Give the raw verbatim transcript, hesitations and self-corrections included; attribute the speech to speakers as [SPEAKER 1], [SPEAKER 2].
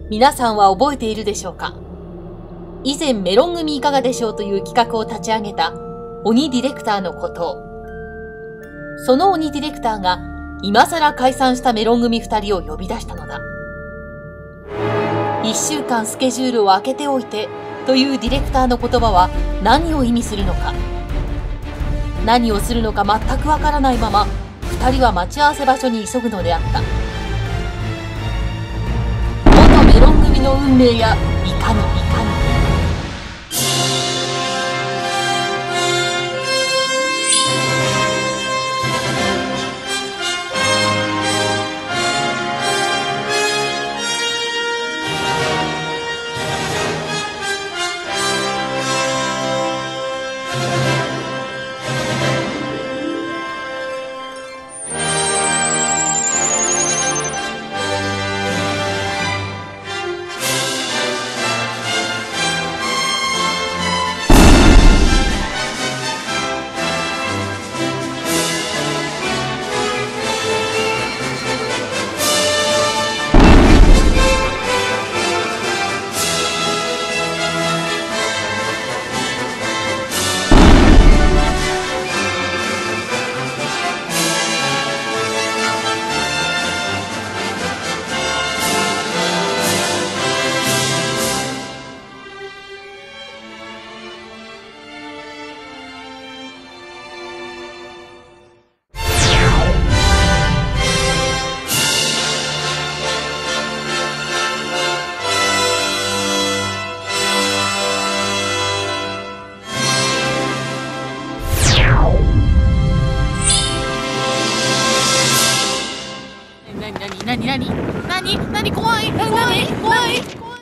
[SPEAKER 1] 皆さんは覚えているでしょうか？以前メロン組いかがでしょうという企画を立ち上げた鬼ディレクターのことを。その鬼ディレクターが今更解散したメロン組二人を呼び出したのだ。一週間スケジュールを空けておいてというディレクターの言葉は何を意味するのか。何をするのか全くわからないまま二人は待ち合わせ場所に急ぐのであった。元メロン組の運命やいかにいかに。
[SPEAKER 2] なになになになになに怖い怖い怖い怖い。